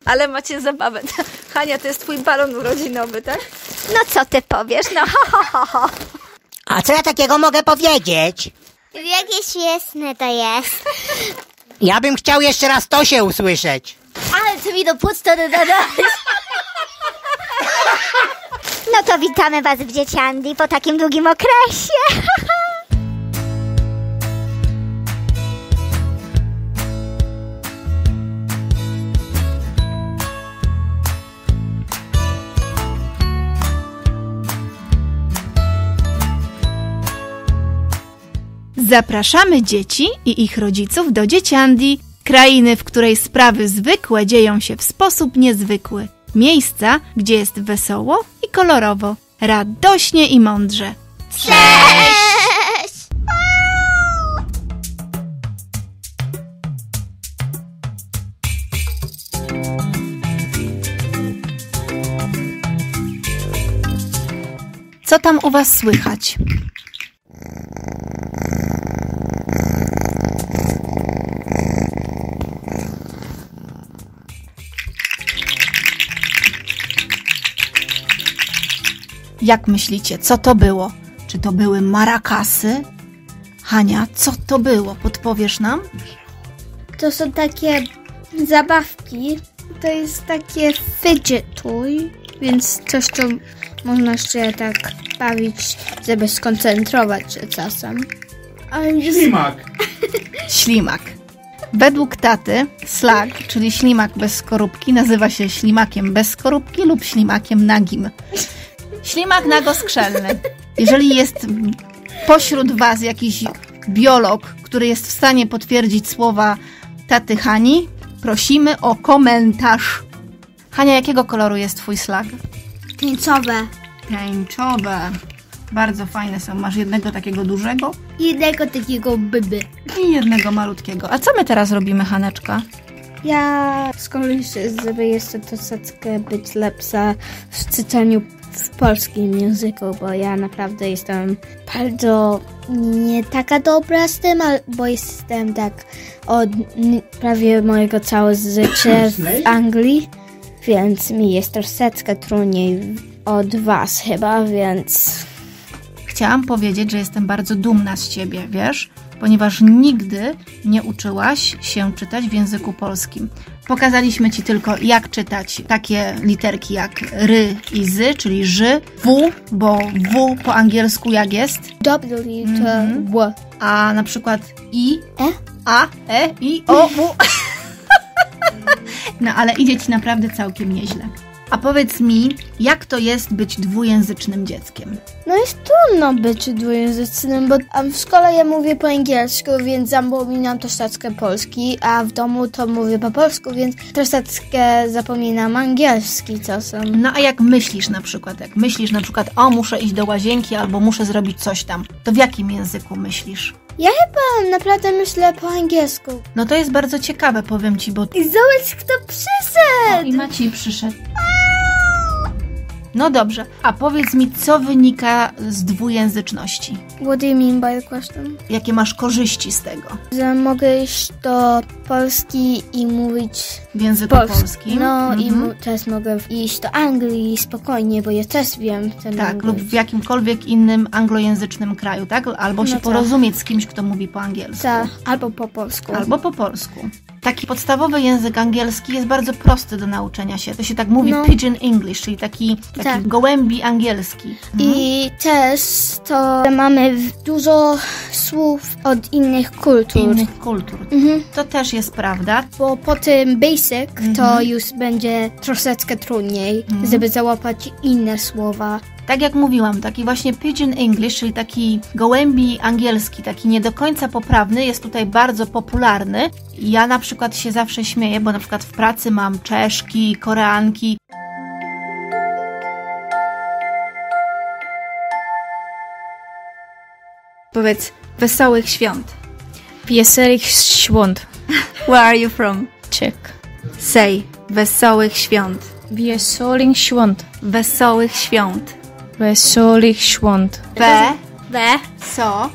Ale macie zabawę. Hania, to jest twój balon urodzinowy, tak? No co ty powiesz? No ho. A co ja takiego mogę powiedzieć? Jakie śmieszne to jest. Ja bym chciał jeszcze raz to się usłyszeć. Ale ty mi do pusta dodałeś. No to witamy was w Dzieciandi po takim długim okresie. Zapraszamy dzieci i ich rodziców do Dzieciandi, krainy, w której sprawy zwykłe dzieją się w sposób niezwykły. Miejsca, gdzie jest wesoło i kolorowo, radośnie i mądrze. Cześć! Co tam u was słychać? Jak myślicie, co to było? Czy to były marakasy? Hania, co to było? Podpowiesz nam? To są takie zabawki. To jest takie fidget toy, więc coś, co można się tak bawić, żeby skoncentrować się czasem. Ślimak. Ślimak. Według taty slug, czyli ślimak bez skorupki, nazywa się ślimakiem bez skorupki lub ślimakiem nagim. Ślimak nagoskrzelny. Jeżeli jest pośród was jakiś biolog, który jest w stanie potwierdzić słowa taty Hani, prosimy o komentarz. Hania, jakiego koloru jest twój slug? Tęczowe. Tęczowe. Bardzo fajne są. Masz jednego takiego dużego Jednego takiego byby. i jednego malutkiego. A co my teraz robimy, Haneczka? Ja z kolei, żeby jeszcze troszeczkę być lepsza w czytaniu w polskim języku, bo ja naprawdę jestem bardzo nie taka dobra z tym, bo jestem tak od prawie mojego całego życia w Anglii, więc mi jest troszeczkę trudniej od was chyba, więc... Chciałam powiedzieć, że jestem bardzo dumna z ciebie, wiesz? Ponieważ nigdy nie uczyłaś się czytać w języku polskim. Pokazaliśmy ci tylko, jak czytać takie literki jak ry i zy, czyli ży, w, bo w po angielsku jak jest? W, to w. A na przykład i, a, i, o, u. No ale idzie ci naprawdę całkiem nieźle. A powiedz mi, jak to jest być dwujęzycznym dzieckiem? No jest trudno być dwujęzycznym, bo w szkole ja mówię po angielsku, więc zapominam troszeczkę polski, a w domu to mówię po polsku, więc troszeczkę zapominam angielski czasem. No a jak myślisz na przykład, o muszę iść do łazienki albo muszę zrobić coś tam, to w jakim języku myślisz? Ja chyba naprawdę myślę po angielsku. No to jest bardzo ciekawe, powiem ci, bo... I zobacz, kto przyszedł! I Maciej przyszedł. No dobrze, a powiedz mi, co wynika z dwujęzyczności? What do you mean by the question? Jakie masz korzyści z tego? Że mogę iść do Polski i mówić W języku polskim? No i też mogę iść do Anglii spokojnie, bo ja też wiem ten Tak, angielski. lub w jakimkolwiek innym anglojęzycznym kraju, tak? Albo się porozumieć z kimś, kto mówi po angielsku. Tak, albo po polsku. Albo po polsku. Taki podstawowy język angielski jest bardzo prosty do nauczenia się. To się tak mówi pidgin English, czyli taki gołębi angielski. I też to mamy dużo słów od innych kultur. To też jest prawda. Bo po tym basic to już będzie troszeczkę trudniej, żeby załapać inne słowa. Tak jak mówiłam, taki właśnie pidgin English, czyli taki gołębi angielski, taki nie do końca poprawny, jest tutaj bardzo popularny. Ja na przykład się zawsze śmieję, bo na przykład w pracy mam Czeszki, Koreanki. Powiedz, wesołych świąt. Wesołych świąt. Where are you from? Czech. Say, wesołych świąt. Wesołych świąt. Wesołych świąt. Wesołych świąt. So,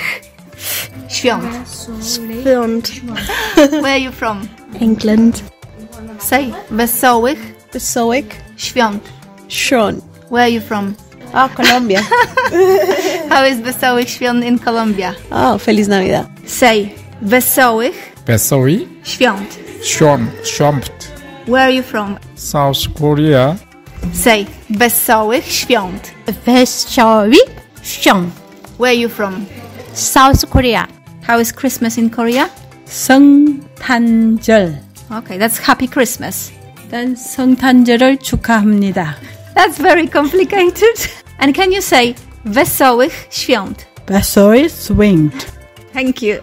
świąt. Świąt. Where are you from? England. Say, wesołych Wesołych świąt. świąt. Where are you from? Colombia. How is wesołych świąt in Colombia? Feliz Navidad. Say, wesołych Wesoły świąt. świąt. Where are you from? South Korea. Say, wesołych świąt. Wesołych świąt. Where are you from? South Korea. How is Christmas in Korea? 성탄절. Okay, that's Happy Christmas. 일단 성탄절을 축하합니다. That's very complicated. And can you say wesołych świąt? wesołych świąt. Thank you.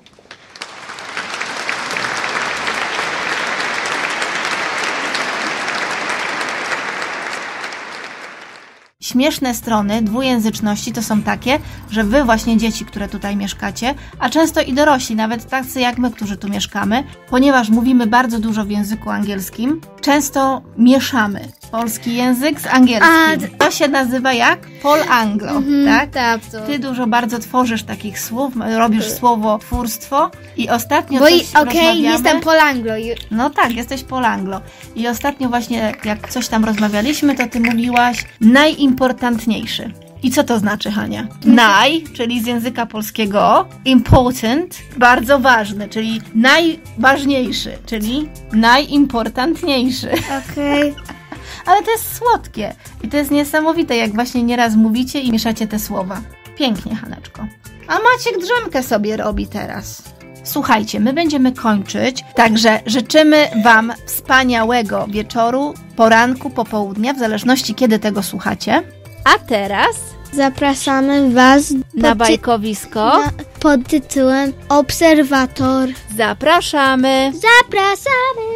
Śmieszne strony dwujęzyczności to są takie, że wy właśnie dzieci, które tutaj mieszkacie, a często i dorośli, nawet tacy jak my, którzy tu mieszkamy, ponieważ mówimy bardzo dużo w języku angielskim, często mieszamy polski język z angielskim. To się nazywa jak? Polanglo, tak? Tak, Ty dużo bardzo tworzysz takich słów, robisz słowotwórstwo i ostatnio coś rozmawiamy. Jestem Polanglo. No tak, jesteś Polanglo. I ostatnio właśnie, jak coś tam rozmawialiśmy, to ty mówiłaś najimportantniejszy. I co to znaczy, Hania? Naj, czyli z języka polskiego, important, bardzo ważny, czyli najważniejszy, czyli najimportantniejszy. Okej. Ale to jest słodkie i to jest niesamowite, jak właśnie nieraz mówicie i mieszacie te słowa. Pięknie, Haneczko. A Maciek drzemkę sobie robi teraz. Słuchajcie, my będziemy kończyć, także życzymy Wam wspaniałego wieczoru, poranku, popołudnia, w zależności kiedy tego słuchacie. A teraz Zapraszamy Was na bajkowisko pod tytułem Obserwator. Zapraszamy! Zapraszamy!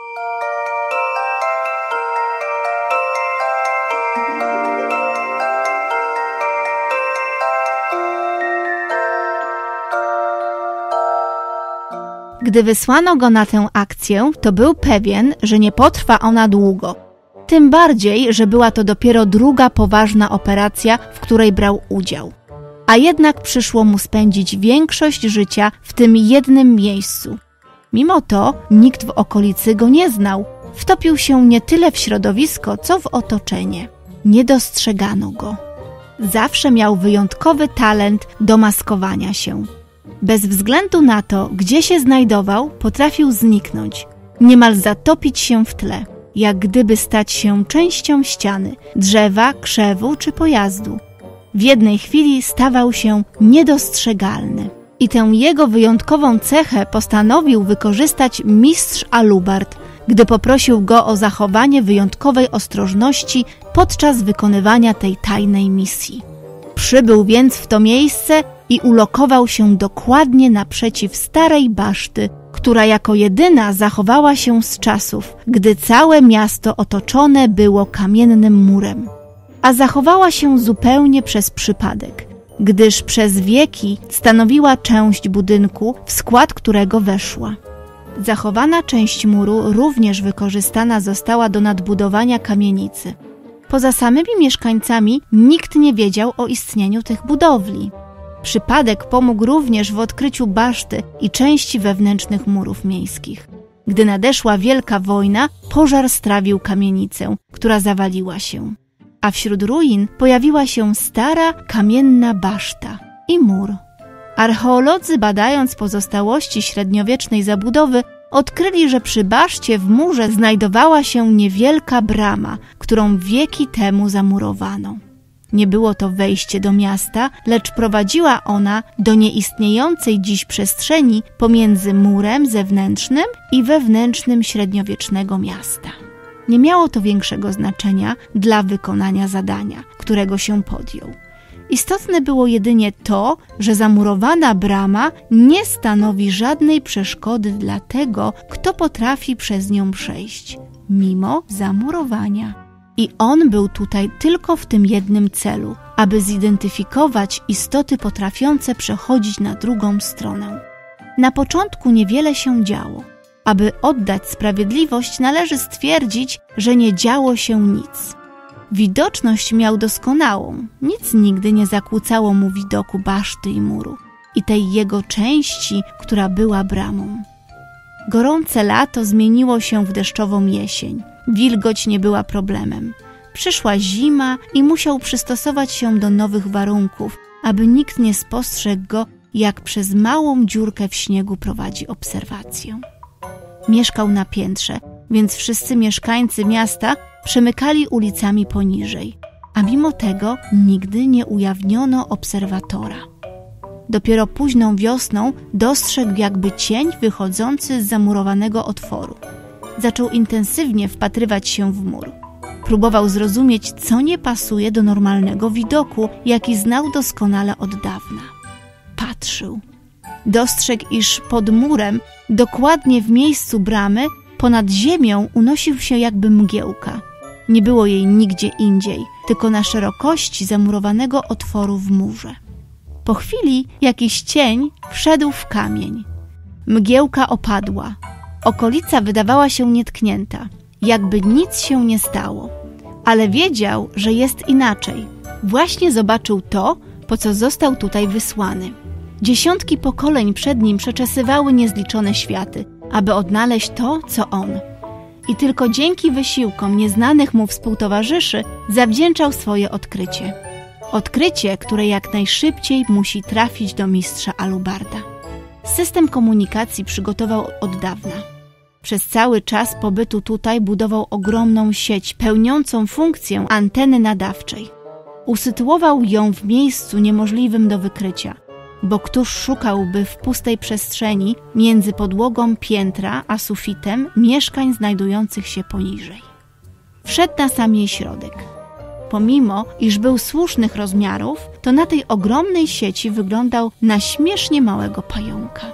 Gdy wysłano go na tę akcję, to był pewien, że nie potrwa ona długo. Tym bardziej, że była to dopiero druga poważna operacja, w której brał udział. A jednak przyszło mu spędzić większość życia w tym jednym miejscu. Mimo to nikt w okolicy go nie znał. Wtopił się nie tyle w środowisko, co w otoczenie. Nie dostrzegano go. Zawsze miał wyjątkowy talent do maskowania się. Bez względu na to, gdzie się znajdował, potrafił zniknąć, niemal zatopić się w tle, jak gdyby stać się częścią ściany, drzewa, krzewu czy pojazdu. W jednej chwili stawał się niedostrzegalny. I tę jego wyjątkową cechę postanowił wykorzystać mistrz Alucard, gdy poprosił go o zachowanie wyjątkowej ostrożności podczas wykonywania tej tajnej misji. Przybył więc w to miejsce i ulokował się dokładnie naprzeciw starej baszty, która jako jedyna zachowała się z czasów, gdy całe miasto otoczone było kamiennym murem. A zachowała się zupełnie przez przypadek, gdyż przez wieki stanowiła część budynku, w skład którego weszła. Zachowana część muru również wykorzystana została do nadbudowania kamienicy. Poza samymi mieszkańcami nikt nie wiedział o istnieniu tych budowli. Przypadek pomógł również w odkryciu baszty i części wewnętrznych murów miejskich. Gdy nadeszła wielka wojna, pożar strawił kamienicę, która zawaliła się. A wśród ruin pojawiła się stara, kamienna baszta i mur. Archeolodzy, badając pozostałości średniowiecznej zabudowy, odkryli, że przy baszcie w murze znajdowała się niewielka brama, którą wieki temu zamurowano. Nie było to wejście do miasta, lecz prowadziła ona do nieistniejącej dziś przestrzeni pomiędzy murem zewnętrznym i wewnętrznym średniowiecznego miasta. Nie miało to większego znaczenia dla wykonania zadania, którego się podjął. Istotne było jedynie to, że zamurowana brama nie stanowi żadnej przeszkody dla tego, kto potrafi przez nią przejść, mimo zamurowania. I on był tutaj tylko w tym jednym celu, aby zidentyfikować istoty potrafiące przechodzić na drugą stronę. Na początku niewiele się działo. Aby oddać sprawiedliwość, należy stwierdzić, że nie działo się nic. Widoczność miał doskonałą, nic nigdy nie zakłócało mu widoku baszty i muru i tej jego części, która była bramą. Gorące lato zmieniło się w deszczową jesień. Wilgoć nie była problemem. Przyszła zima i musiał przystosować się do nowych warunków, aby nikt nie spostrzegł go, jak przez małą dziurkę w śniegu prowadzi obserwację. Mieszkał na piętrze, więc wszyscy mieszkańcy miasta przemykali ulicami poniżej, a mimo tego nigdy nie ujawniono obserwatora. Dopiero późną wiosną dostrzegł jakby cień wychodzący z zamurowanego otworu. Zaczął intensywnie wpatrywać się w mur. Próbował zrozumieć, co nie pasuje do normalnego widoku, jaki znał doskonale od dawna. Patrzył. Dostrzegł, iż pod murem, dokładnie w miejscu bramy, ponad ziemią unosił się jakby mgiełka. Nie było jej nigdzie indziej, tylko na szerokości zamurowanego otworu w murze. Po chwili jakiś cień wszedł w kamień. Mgiełka opadła. Okolica wydawała się nietknięta, jakby nic się nie stało. Ale wiedział, że jest inaczej. Właśnie zobaczył to, po co został tutaj wysłany. Dziesiątki pokoleń przed nim przeczesywały niezliczone światy, aby odnaleźć to, co on. I tylko dzięki wysiłkom nieznanych mu współtowarzyszy zawdzięczał swoje odkrycie. Odkrycie, które jak najszybciej musi trafić do mistrza Alubarda. System komunikacji przygotował od dawna. Przez cały czas pobytu tutaj budował ogromną sieć pełniącą funkcję anteny nadawczej. Usytuował ją w miejscu niemożliwym do wykrycia, bo któż szukałby w pustej przestrzeni między podłogą piętra a sufitem mieszkań znajdujących się poniżej. Wszedł na sam jej środek. Pomimo, iż był słusznych rozmiarów, to na tej ogromnej sieci wyglądał na śmiesznie małego pająka.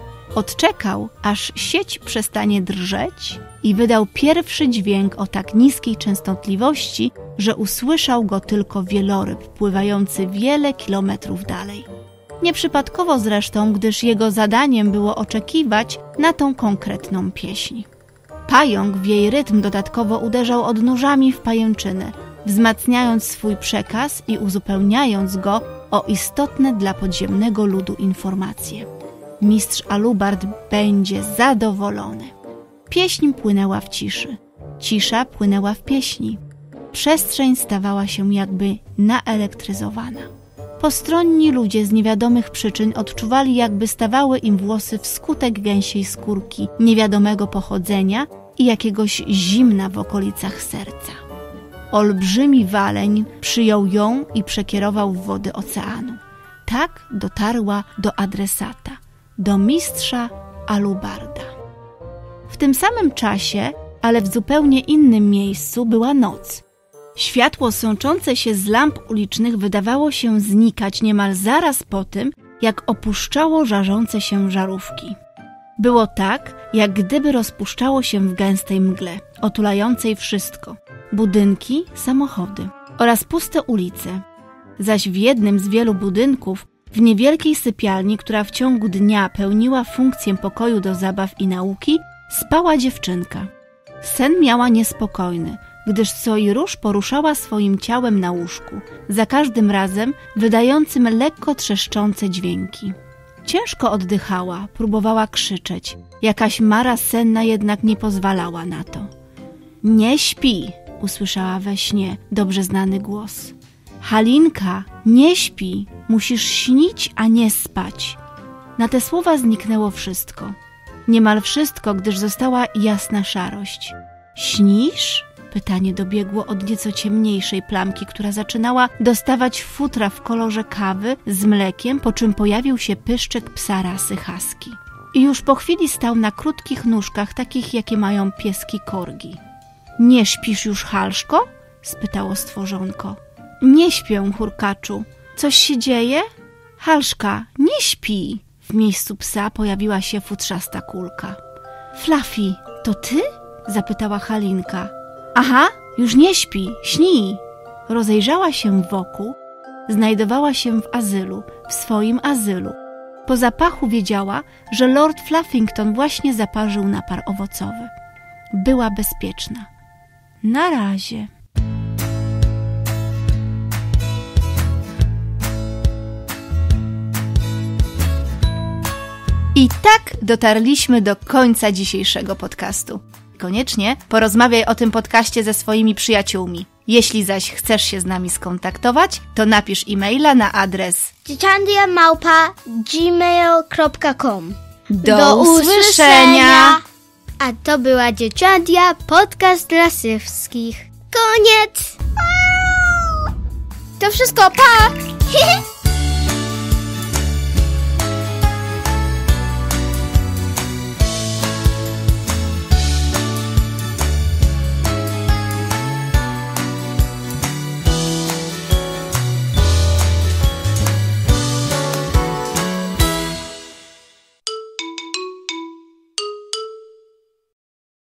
Odczekał, aż sieć przestanie drżeć i wydał pierwszy dźwięk o tak niskiej częstotliwości, że usłyszał go tylko wieloryb pływający wiele kilometrów dalej. Nieprzypadkowo zresztą, gdyż jego zadaniem było oczekiwać na tą konkretną pieśń. Pająk w jej rytm dodatkowo uderzał odnóżami w pajęczynę, wzmacniając swój przekaz i uzupełniając go o istotne dla podziemnego ludu informacje. Mistrz Alubard będzie zadowolony. Pieśń płynęła w ciszy. Cisza płynęła w pieśni. Przestrzeń stawała się jakby naelektryzowana. Postronni ludzie z niewiadomych przyczyn odczuwali, jakby stawały im włosy wskutek gęsiej skórki niewiadomego pochodzenia i jakiegoś zimna w okolicach serca. Olbrzymi waleń przyjął ją i przekierował w wody oceanu. Tak dotarła do adresata, do mistrza Alubarda. W tym samym czasie, ale w zupełnie innym miejscu, była noc. Światło sączące się z lamp ulicznych wydawało się znikać niemal zaraz po tym, jak opuszczało żarzące się żarówki. Było tak, jak gdyby rozpuszczało się w gęstej mgle, otulającej wszystko. Budynki, samochody oraz puste ulice. Zaś w jednym z wielu budynków, w niewielkiej sypialni, która w ciągu dnia pełniła funkcję pokoju do zabaw i nauki, spała dziewczynka. Sen miała niespokojny, gdyż co i róż poruszała swoim ciałem na łóżku, za każdym razem wydającym lekko trzeszczące dźwięki. Ciężko oddychała, próbowała krzyczeć. Jakaś mara senna jednak nie pozwalała na to. Nie śpi, usłyszała we śnie dobrze znany głos. Halinka, nie śpi, musisz śnić, a nie spać. Na te słowa zniknęło wszystko. Niemal wszystko, gdyż została jasna szarość. Śnisz? Pytanie dobiegło od nieco ciemniejszej plamki, która zaczynała dostawać futra w kolorze kawy z mlekiem, po czym pojawił się pyszczek psa rasy husky. I już po chwili stał na krótkich nóżkach, takich jakie mają pieski korgi. Nie śpisz już, Halszko? Spytało stworzonko. Nie śpię, hurkaczu. Coś się dzieje? Halszka, nie śpi. W miejscu psa pojawiła się futrzasta kulka. Fluffy, to ty? Zapytała Halinka. Aha, już nie śpi, śni. Rozejrzała się wokół. Znajdowała się w azylu, w swoim azylu. Po zapachu wiedziała, że Lord Fluffington właśnie zaparzył napar owocowy. Była bezpieczna. Na razie. I tak dotarliśmy do końca dzisiejszego podcastu. Koniecznie porozmawiaj o tym podcaście ze swoimi przyjaciółmi. Jeśli zaś chcesz się z nami skontaktować, to napisz e-maila na adres dzieciandia@gmail.com. Do usłyszenia! A to była Dzieciandia, podcast dla wszystkich. Koniec! To wszystko, pa!